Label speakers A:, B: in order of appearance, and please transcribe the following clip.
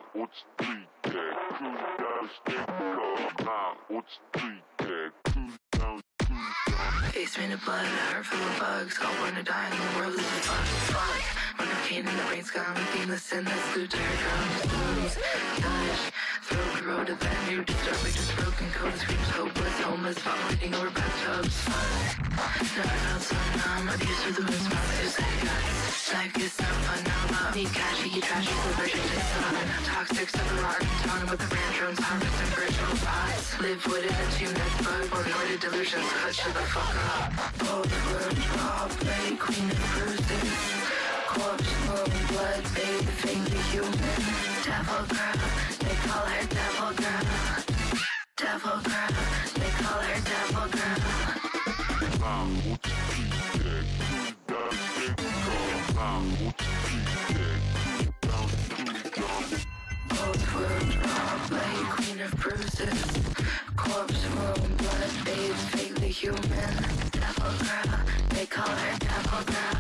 A: Face made of blood, a heart full of bugs. All born to die, and the world is a fuck. When the pain in the brain's gone, being the sin that's glued to her gums. Lose, touch, throw the road to bend. You disturb me, just broken code. Screams hopeless, homeless, vomiting over bathtubs. Never felt so numb. Abuse for the moon's mouth, you say yes. Life gets not fun now. Love me, catchy, you trashy, the version takes on. Toxic, stuff the rotten tongue with the randoms, harvesting virtual thoughts. Live with it, a tune that's bug. Recorded delusions, cut shut the fuck up. Both words, raw blade, queen of bruises. Corpse, moon, blood, babe, faintly human. Devil girl, they call her devil girl. Devil girl, they call her devil girl. Both words, raw blade, queen of bruises. Corpse, moon, blood, babe, vaguely human. Devil girl, they call her devil girl.